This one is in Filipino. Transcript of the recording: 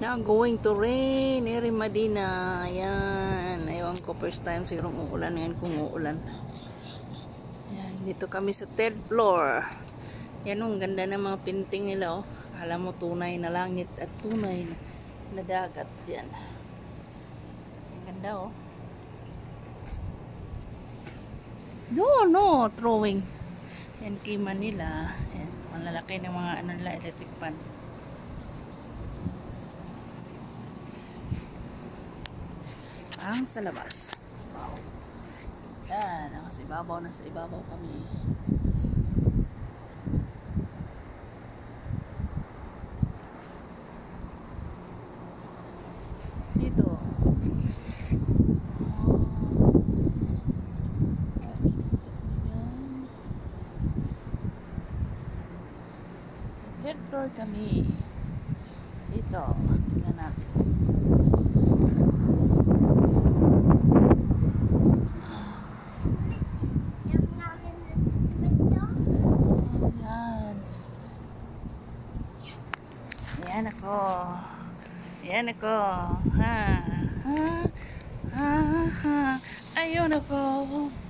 Na going to rain, Eri Medina. Ayan, ewan ko, first time siguro uulan ngayon kung uulan. Ayan, dito kami sa third floor. Yan ang ganda ng mga painting nila, oh. Alam mo, tunay na langit at tunay na dagat yan. Ang ganda, oh. No, throwing. Yan kay Manila. Yan, malalaki ng mga ano nila, electric pan. Ang sa labas. Wow. Yan, nasa ibabaw kami. Dito. Third floor kami. Dito. Tingnan natin. Ayan ako. Ayan ako. Ha. Ayun ako.